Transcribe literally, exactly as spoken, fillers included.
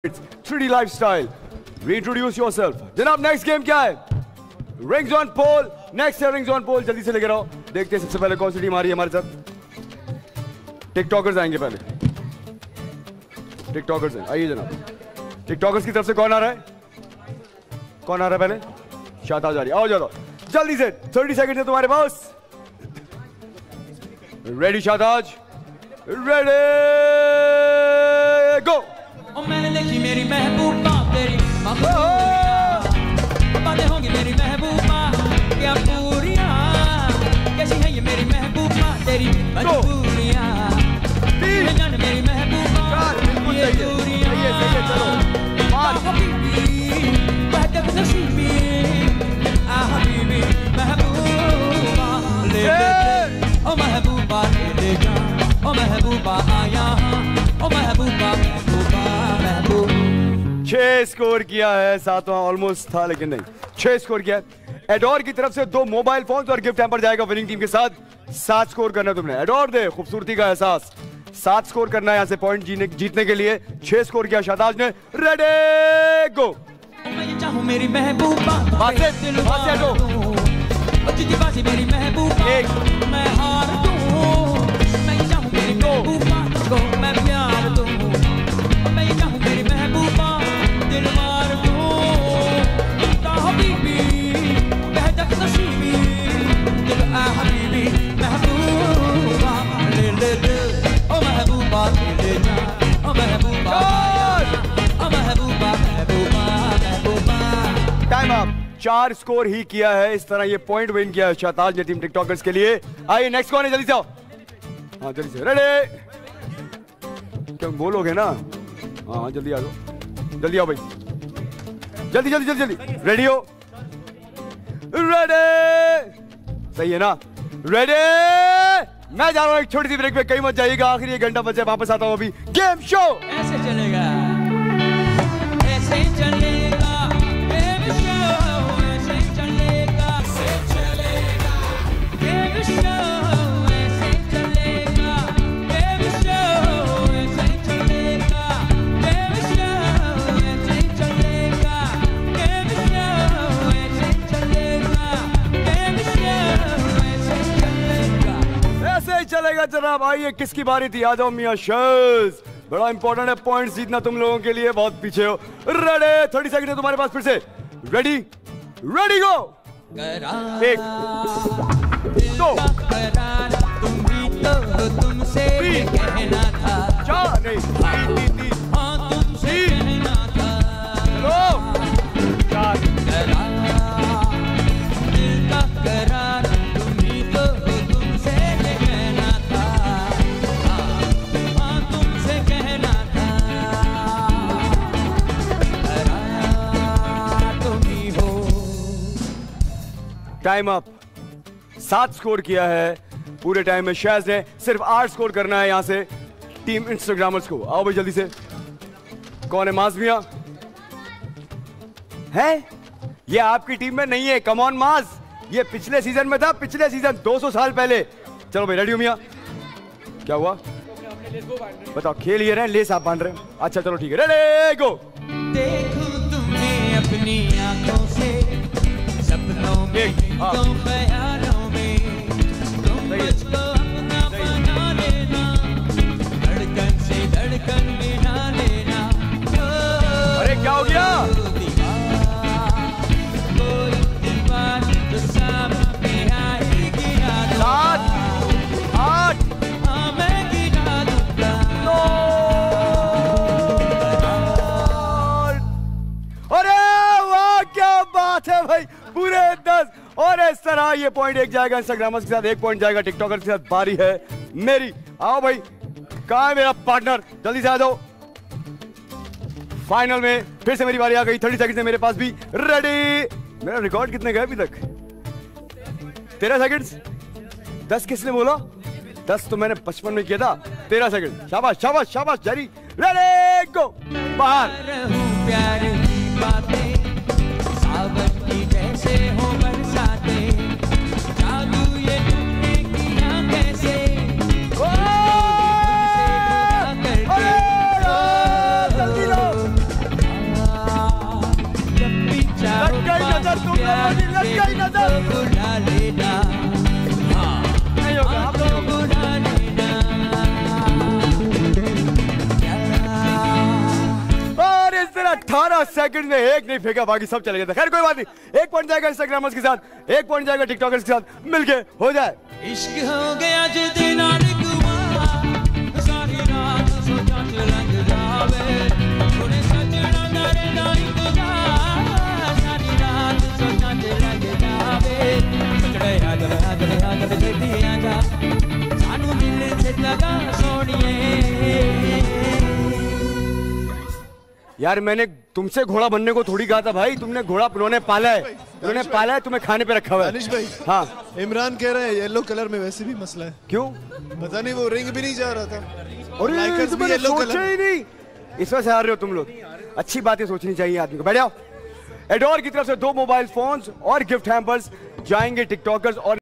Three D lifestyle, reintroduce yourself. जनाब next game क्या है? Rings on pole. नेक्स्ट है रिंग्स ऑन पोल, जल्दी से लेकर आओ। देखते हैं सबसे पहले कौन सी टीम आ रही है हमारे साथ। टिकटॉकर्स आएंगे पहले, टिकटॉकर्स हैं, आइए जनाब। टिकटॉकर्स की तरफ से कौन आ रहा है? कौन आ रहा है पहले? शाहताज आ रही है, आओ जाओ जल्दी से। थर्टी सेकंड है तुम्हारे पास। रेडी शाहताज? Ready go. मैंने देखी मेरी महबूबा तेरी बातें होंगी मेरी महबूबा क्या पूरियां, कैसी है ये मेरी महबूबा तेरी मजबूरियां, जान मेरी महबूबा ये दूरियां, हबीबी बहदक नसीबी आ हबीबी महबूबा ले ले ओ महबूबा ले ले जा ओ महबूबा आया ओ महबूबा महबूबा महबूब। छह स्कोर किया है, सातवां ऑलमोस्ट था लेकिन नहीं, छह स्कोर किया है। एडोर की तरफ से दो मोबाइल फोन और गिफ्ट हैम्पर जाएगा विनिंग टीम के साथ। सात स्कोर करना है तुमने। एडोर दे खूबसूरती का एहसास। सात स्कोर करना है यहाँ से पॉइंट जीने जीतने के लिए। छह स्कोर किया शाहताज ने। Ready go. मैं चाहूं मेरी महबूबा बासे बासे दो बासी मेरी महबूबा एक मैं हार दूं, मैं चाहूं मेरी महबूबा को मैं प्यार दूं, मैं चाहूं मेरी महबूबा दिल मार दूं, ता हबीबी बहदक नसीबी दिल आ हबीबी महबूबा ले ले ले ओ महबूबा ले ले जा ओ महबूबा ओ महबूबा महबूबा महबूबा। Time up. चार स्कोर ही किया है, इस तरह ये पॉइंट विन किया है शाहताज ने टीम टिकटॉकर्स के लिए। आइए नेक्स्ट कौन है? जल्दी से आओ। हाँ जल्दी से। रेडी? क्या बोलोगे ना? हाँ जल्दी आ जाओ, जल्दी आओ भाई, जल्दी जल्दी जल्दी जल्दी। रेडी हो? रेडी? सही है ना? रेडी? मैं जा रहा हूँ एक छोटी सी ब्रेक पे, कहीं मत जाइएगा। आखिर ये घंटा बचे, वापस आता हूँ अभी। गेम शो ऐसे चलेगा, ऐसे चलेगा गेम शो, ऐसे चलेगा, ऐसे चलेगा गेम शो, ऐसे चलेगा गेम शो, ऐसे चलेगा गेम शो, ऐसे चलेगा गेम शो, ऐसे चलेगा गेम शो, ऐसे चलेगा। ऐसे ही चलेगा जनाब। आइए किसकी बारी थी? आ जाओ मियां शर्स। बड़ा इंपॉर्टेंट है पॉइंट्स जीतना तुम लोगों के लिए, बहुत पीछे हो। रेडी? थर्टी सेकंड है तुम्हारे पास फिर से। रेडी? Ready go. एक दो तुम भी तो तुमसे कहना था, चार नहीं तीन तीन तीन हाँ तुमसे कहना था, चलो चार दिल का करार तुम भी तो तुमसे कहना था, हाँ तुमसे कहना था, करार तुम ही हो। Time up. सात स्कोर किया है पूरे टाइम में। शैज ने सिर्फ आठ स्कोर करना है यहाँ से टीम इंस्टाग्रामर्स को। आओ भाई जल्दी से। कौन है? माज मियां है? ये आपकी टीम में नहीं है। कम ऑन माज, ये पिछले सीजन में था, पिछले सीजन दो सौ साल पहले। चलो भाई रेडी हो मियां? क्या हुआ? बताओ। खेल ये रहे, लेस आप बांध रहे हो? अच्छा चलो ठीक है, रेडी गो। देखूं तुम्हें अपनी आंखों से, सपनों में तो ख्यालों में, तुम मुझको अपना बना लेना, धड़कन से धड़कन मिला लेना। अरे क्या हो गया? कोई दीवार जो सामने आए गिरा दो, सात आठ हाँ मैं गिरा दूंगा। अरे वाह क्या बात है भाई, पूरे दस। और इस तरह ये पॉइंट एक जाएगा इंस्टाग्रामर्स के साथ, एक पॉइंट जाएगा टिकटॉकर के साथ। बारी है मेरी। आओ भाई, कहाँ है मेरा पार्टनर? जल्दी से आ जाओ। फाइनल में फिर से मेरी बारी आ गई। थर्टी सेकंड है मेरे पास भी। रेडी? मेरा रिकॉर्ड कितने गए अभी तक? तेरह सेकंड्स। दस किसने बोला? दस तो मैंने बचपन में किया था। तेरह सेकंड। शाबाश शाबाश शाबाश जारी। Ready go. बाहर। प्यार की बातें सावन की जैसे हो बरसाते, जादू ये तुमने किया कैसे, जल्दी लो अठारह सेकंड में एक नहीं फेंका, बाकी सब चले गए थे। खैर कोई बात नहीं, एक पॉइंट जाएगा इंस्टाग्रामर्स के साथ, एक पॉइंट जाएगा टिकटॉकर्स के साथ, मिलके हो जाए। इश्क हो गया जिदे नाल गुमा, सारी रात सोचा च लंघ जावे, थोड़े सजना नारे ना इंतजार, सारी रात सोचा च लंघ जावे, चढ़े याद याद याद जल्दी आजा, सानू दिल से लगा सोनिए। यार मैंने तुमसे घोड़ा बनने को थोड़ी कहा था भाई, तुमने घोड़ा उन्होंने पाला है, उन्होंने पाला है, तुम्हें खाने पे रखा हुआ है। दानिश भाई, हाँ इमरान कह रहा है येलो कलर में वैसे भी मसला है। क्यों? पता नहीं, वो रिंग भी नहीं जा रहा था। और लाइकर्स भी येलो सोचा ही नहीं, इस वजह से हार रहे हो तुम लोग। अच्छी बातें सोचनी चाहिए आदमी को। बैठ जाओ। एडोर की तरफ से दो मोबाइल फोन्स और गिफ्ट हैम्पर्स जाएंगे टिकटॉकर्स और